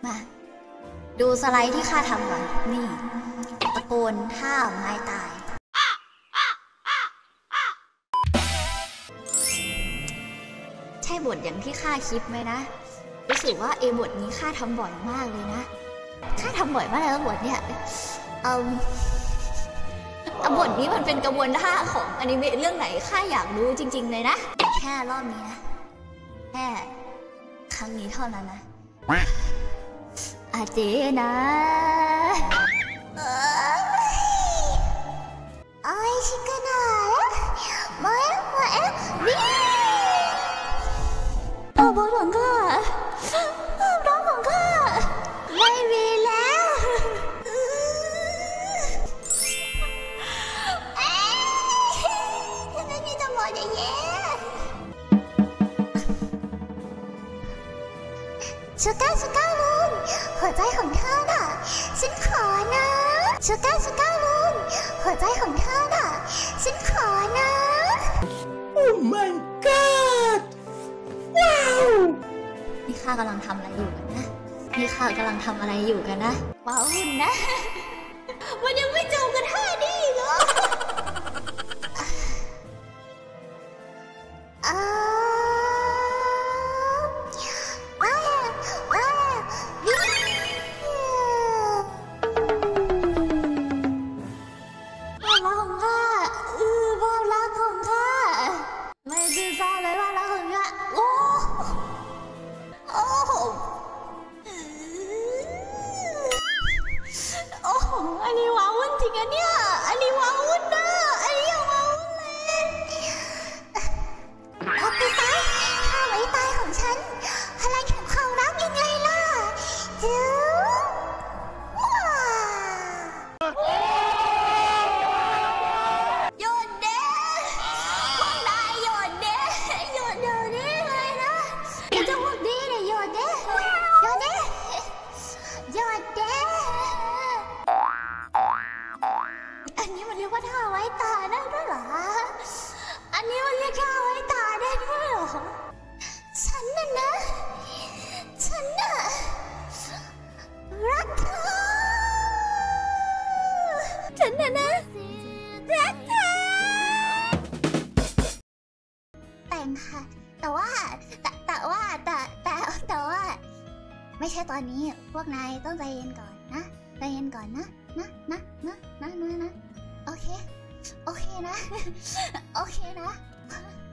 มาดูสไลด์ที่ข้าทำก่อนนี่ตะโกนท่าไม้ตายใช่บทอย่างที่ข้าคิดไหมนะรู้สึกว่าบทนี้ข้าทำบ่อยมากเลยนะข้าทำบ่อยมากเลยบทเนี่ยบทนี้มันเป็นกระบวนท่าของอนิเมะเรื่องไหนข้าอยากรู้จริงๆเลยนะแค่รอบนี้นะแค่ครั้งนี้เท่านั้นนะอาเจนะโอ้ยชิคกี้พายมาวิ่งบทของข้าร้องของข้าไม่มีแล้วทำไมมีแต่หมดอย่างนี้ชูก้าลุงหัวใจของเธอน่ะฉันขอนะชูก้าลุงหัวใจของเธอน่ะฉันขอนะโอ้ my god ว้าวนี่ข้ากำลังทำอะไรอยู่กันนะนี่ข้ากำลังทำอะไรอยู่กันนะว้าวหุ่นนะมันยังไม่จบกันท่านี้เหรออันนี้ว้าวุ่นจริงอะเนี่ยอันนี้ว้าวุ่นนะอันนี้ยังว้าวุ่นเลยเอาไปซะท่าไว้ตายของฉันพลังแห่งความรักยังไงล่ะจูหยุดเด้พวกนายหยุดเด้หยุดเดี๋ยวนี้เลยนะเจ้าพวกนี้เนี่ยหยุดเด้หยุดเด้หยุดเด้อันนี้มันเรียกว่าท่าไว้ตาได้ด้วยเหรออันนี้มันเรียกท่าไว้ตาได้ด้วยเหรอฉันน่ะรักเธอฉันน่ะรักเธอแต่งค่ะแต่ว่าไม่ใช่ตอนนี้พวกนายต้องใจเย็นก่อนนะใจเย็นก่อนนะโอเคนะ